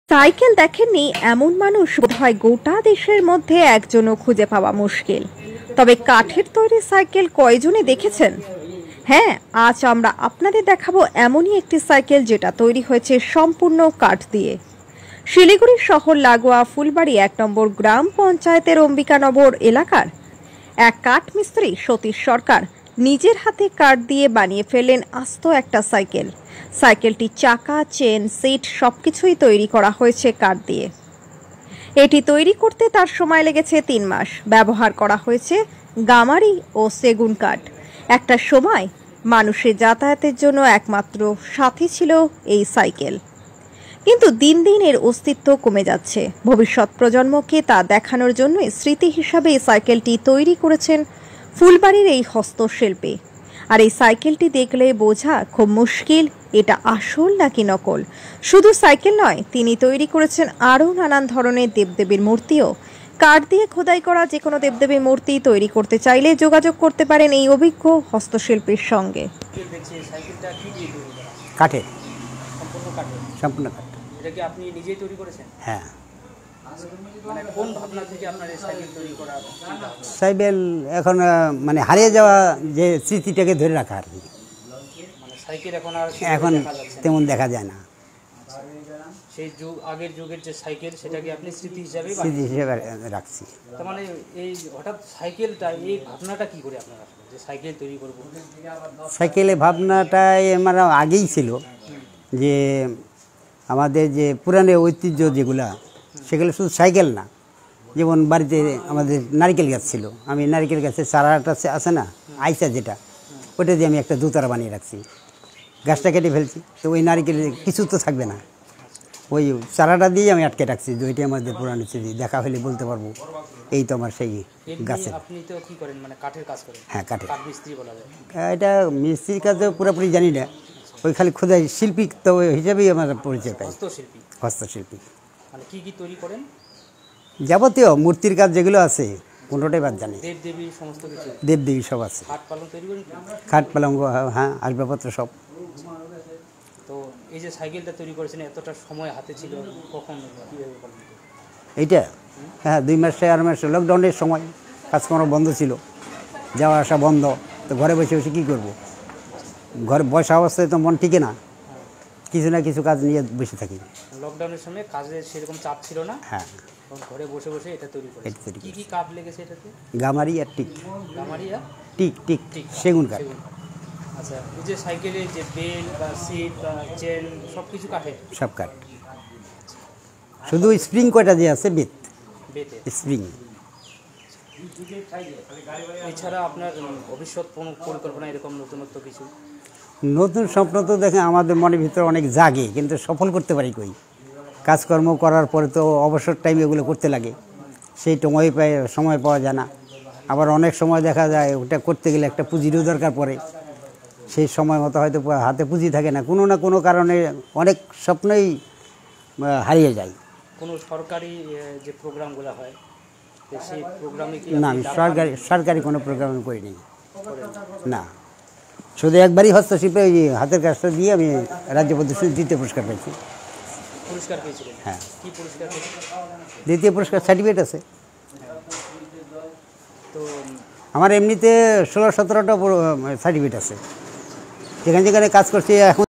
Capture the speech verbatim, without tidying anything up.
Cycle দেখেননি এমন মানুষ বোধহয় গোটা দেশের মধ্যে একজনও খুঁজে পাওয়া মুশকিল। তবে কাঠের তৈরি সাইকেল কয়জনে দেখেছেন? হ্যাঁ, আজ আমরা আপনাদের দেখাবো এমনই একটি সাইকেল যেটা তৈরি হয়েছে সম্পূর্ণ কাঠ দিয়ে। শিলিগুড়ি শহর লাগোয়া ফুলবাড়ি এক নম্বর গ্রাম পঞ্চায়েতের অম্বিকানগর এলাকার এক কাঠ মিস্ত্রি সতীশ সরকার নিজের হাতে কাঠ দিয়ে বানিয়ে ফেললেন আস্ত একটা সাইকেল। সাইকেলটি চাকা, চেন, সিট সবকিছুই তৈরি করা হয়েছে কাঠ দিয়ে। এটি তৈরি করতে তার সময় লেগেছে তিন মাস। ব্যবহার করা হয়েছে গামারি ও সেগুন কাঠ। একটা সময় মানুষের যাতায়াতের জন্য একমাত্র সাথী ছিল এই সাইকেল, কিন্তু দিন দিন এর অস্তিত্ব কমে যাচ্ছে। ভবিষ্যৎ প্রজন্মকে তা দেখানোর জন্যই স্মৃতি হিসাবে এই সাইকেলটি তৈরি করেছেন ফুলবাড়ির এই হস্তশিল্পী। আর এই সাইকেলটি দেখলে বোঝা খুব মুশকিল এটা আসল নাকি নকল। শুধু সাইকেল নয়, তিনি তৈরি করেছেন আরও নানান ধরনের দেবদেবীর মূর্তিও। কাঠ দিয়ে খোদাই করা যে কোনো দেবদেবীর মূর্তি তৈরি করতে চাইলে যোগাযোগ করতে পারেন এই অভিজ্ঞ হস্তশিল্পীর সঙ্গে। কাঠের সম্পূর্ণ কাঠ। এটা কি আপনি নিজেই তৈরি করেছেন? হ্যাঁ। মানে কোন ভাবনা থেকে আপনার এই সাইকেল তৈরি করা? সাইকেল এখন মানে হারিয়ে যাওয়া যে স্মৃতিটাকে ধরে রাখা আর কি। মানে সাইকেল এখন আর এখন তেমন দেখা যায় না। সেই যুগ আগের যুগের যে সাইকেল সেটাকে আপনি স্মৃতি হিসাবে স্মৃতি হিসেবে রাখছি। তার মানে এই হঠাৎ সাইকেলটা এই ভাবনাটা কি করে আপনার আসলো যে সাইকেল তৈরি করব? সাইকেলের ভাবনাটাই আমার আগেই ছিল যে আমাদের যে পুরানো ঐতিহ্য যেগুলা সেগুলো শুধু সাইকেল না, যেমন বাড়িতে আমাদের নারকেল গাছ ছিল, আমি নারকেল গাছের চারাটা আছে না আইসা যেটা, ওটা দিয়ে আমি একটা দোতারা বানিয়ে রাখছি। গাছটা কেটে ফেলছি তো ওই নারকেলের কিছু তো থাকবে না, ওই চারাটা দিয়ে আমি আটকে রাখছি যে ওইটাই আমাদের পুরানো স্মৃতি। দেখা হলে বলতে পারবো এই তো আমার সেই গাছে। আপনি তো কি করেন মানে কাঠের কাজ করেন? হ্যাঁ, কাঠের কাঠ মিস্ত্রি বলা যায়। এটা মিস্ত্রির কাজে পুরোপুরি জানি না, ওই খালি খোদাই শিল্পী তো হিসাবেই আমার পরিচয় পাই। হস্তশিল্পী। হস্তশিল্পী মানে কি কি তৈরি করেন? যাবতীয় মূর্তির কাজ যেগুলো আছে কোনোটাই বাদ জানি। দেবদেবী সমস্ত কিছু? দেবদেবী সব আছে। খাট পালং তৈরি করেন? খাট পালঙ্গ, হ্যাঁ, আসবাবপত্র সব। তো এই যে সাইকেলটা তৈরি করেছেন এতটা সময় হাতে ছিল, কখন কীভাবে বলেন? এইটা হ্যাঁ দুই মাস চার মাস লকডাউনের সময় কাজকর্ম বন্ধ ছিল, যাওয়া আসা বন্ধ, তো ঘরে বসে বসে কী করবো, ঘরে বসা অবস্থায় তো মন টিকে না, কিছু না কিছু কাজ নিয়ে বসে থাকি। লকডাউনের সময় কাজের সেরকম চাপ ছিল না, হ্যাঁ, ঘরে বসে বসে এটা তৈরি করে। এটা তৈরি কি কি কাঠ লেগেছে এটাতে? গামারি আর টিক। গামারি আর টিক টিক টিক সেগুন কাঠ। আচ্ছা, এই যে সাইকেলের যে বেল বা সিট বা চেন সব কিছু কাঠের? সব কাঠ, শুধু স্প্রিং কয়টা যে আছে বেত বেতে স্প্রিং। এছাড়া আপনার ভবিষ্যৎ কোনো পরিকল্পনা এরকম নতুনত্ব কিছু? নতুন স্বপ্ন তো দেখে আমাদের মনের ভিতরে অনেক জাগে, কিন্তু সফল করতে পারি কই। কাজকর্ম করার পরে তো অবসর টাইমে এগুলো করতে লাগে, সেই সময় পায় সময় পাওয়া যায় না। আবার অনেক সময় দেখা যায় ওটা করতে গেলে একটা পুঁজিরও দরকার পড়ে, সেই সময় মতো হয়তো হাতে পুঁজি থাকে না, কোনো না কোনো কারণে অনেক স্বপ্নই হারিয়ে যায়। কোনো সরকারি যে প্রোগ্রামগুলো হয় সেই প্রোগ্রামে কি? না, আমি সরকারি সরকারি কোনো প্রোগ্রাম করিনি না, শুধু একবারই হস্তশিল্পে ওই হাতের কাজটা দিয়ে আমি রাজ্য পদ্ধতি দ্বিতীয় পুরস্কার পেয়েছি। পুরস্কার পেয়েছিলেন? হ্যাঁ। কি পুরস্কার পেয়েছিলেন? দ্বিতীয় পুরস্কার সার্টিফিকেট আছে। তো আমার এমনিতে ষোলো সতেরোটা সার্টিফিকেট আছে, যেখানে যেখানে কাজ করছি এখন।